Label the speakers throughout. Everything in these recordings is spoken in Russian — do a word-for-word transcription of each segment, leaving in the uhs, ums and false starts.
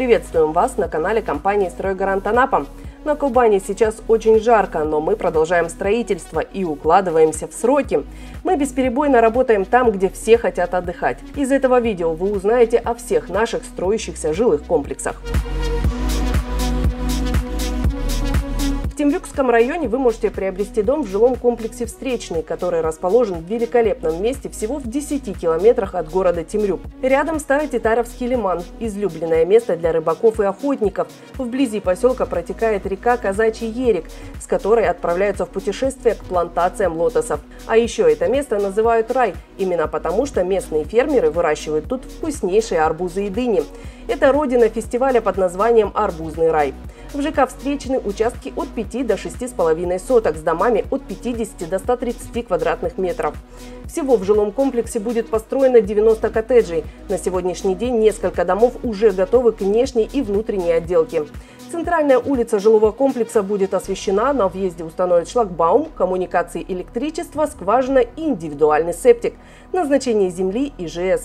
Speaker 1: Приветствуем вас на канале компании «Стройгарант Анапа». На Кубани сейчас очень жарко, но мы продолжаем строительство и укладываемся в сроки. Мы бесперебойно работаем там, где все хотят отдыхать. Из этого видео вы узнаете о всех наших строящихся жилых комплексах. В Темрюкском районе вы можете приобрести дом в жилом комплексе «Встречный», который расположен в великолепном месте всего в десяти километрах от города Темрюк. Рядом Старо-Титаровский лиман – излюбленное место для рыбаков и охотников. Вблизи поселка протекает река Казачий Ерик, с которой отправляются в путешествие к плантациям лотосов. А еще это место называют рай, именно потому, что местные фермеры выращивают тут вкуснейшие арбузы и дыни. Это родина фестиваля под названием «Арбузный рай». В ЖК «Встречный» участки от пяти до шести с половиной соток с домами от пятидесяти до ста тридцати квадратных метров. Всего в жилом комплексе будет построено девяносто коттеджей. На сегодняшний день несколько домов уже готовы к внешней и внутренней отделке. Центральная улица жилого комплекса будет освещена, на въезде установят шлагбаум, коммуникации электричества, скважина и индивидуальный септик. Назначение земли ИЖС.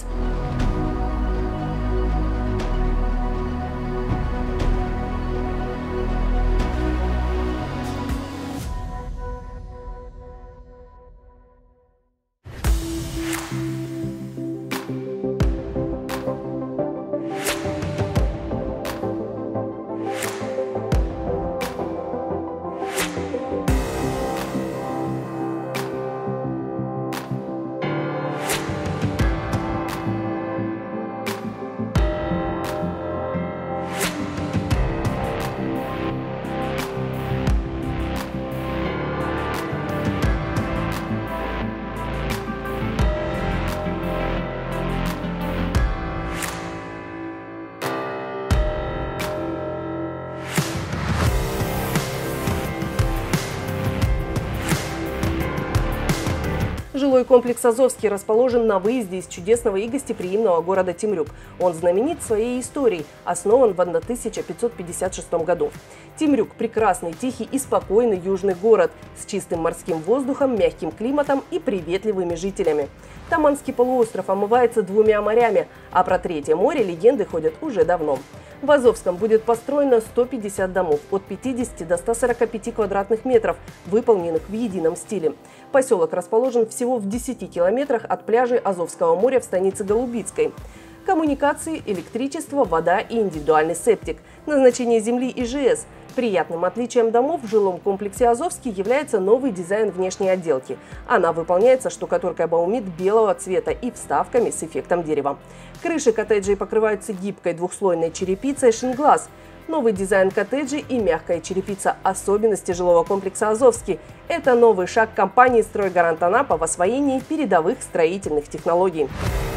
Speaker 1: Жилой комплекс «Азовский» расположен на выезде из чудесного и гостеприимного города Темрюк. Он знаменит своей историей, основан в тысяча пятьсот пятьдесят шестом году. Темрюк – прекрасный, тихий и спокойный южный город с чистым морским воздухом, мягким климатом и приветливыми жителями. Таманский полуостров омывается двумя морями, а про Третье море легенды ходят уже давно. В Азовском будет построено сто пятьдесят домов от пятидесяти до ста сорока пяти квадратных метров, выполненных в едином стиле. Поселок расположен всего в десяти километрах от пляжей Азовского моря в станице Голубицкой. Коммуникации, электричество, вода и индивидуальный септик. Назначение земли ИЖС. Приятным отличием домов в жилом комплексе «Азовский» является новый дизайн внешней отделки. Она выполняется штукатуркой баумит белого цвета и вставками с эффектом дерева. Крыши коттеджей покрываются гибкой двухслойной черепицей «Шинглас». Новый дизайн коттеджей и мягкая черепица – особенности жилого комплекса «Азовский». Это новый шаг компании «Стройгарант Анапа» в освоении передовых строительных технологий.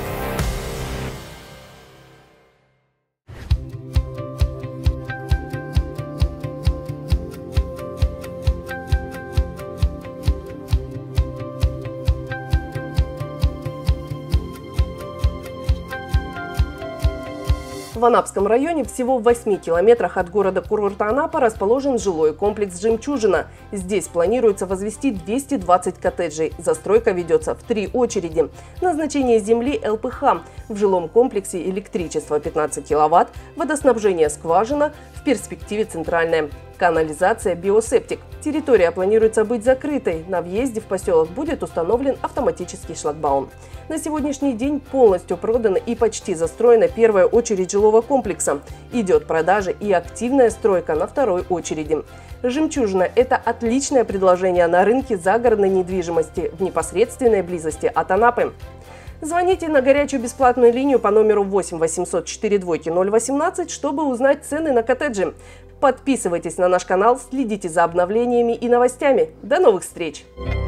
Speaker 1: В Анапском районе всего в восьми километрах от города-курорта Анапа расположен жилой комплекс «Жемчужина». Здесь планируется возвести двести двадцать коттеджей. Застройка ведется в три очереди. Назначение земли ЛПХ. В жилом комплексе электричество пятнадцать киловатт, водоснабжение скважина, в перспективе центральная. Канализация, биосептик. Территория планируется быть закрытой. На въезде в поселок будет установлен автоматический шлагбаум. На сегодняшний день полностью продана и почти застроена первая очередь жилого комплекса. Идет продажа и активная стройка на второй очереди. «Жемчужина» – это отличное предложение на рынке загородной недвижимости в непосредственной близости от Анапы. Звоните на горячую бесплатную линию по номеру восемь восемьсот четыре двойки ноль восемнадцать, чтобы узнать цены на коттеджи. Подписывайтесь на наш канал, следите за обновлениями и новостями. До новых встреч!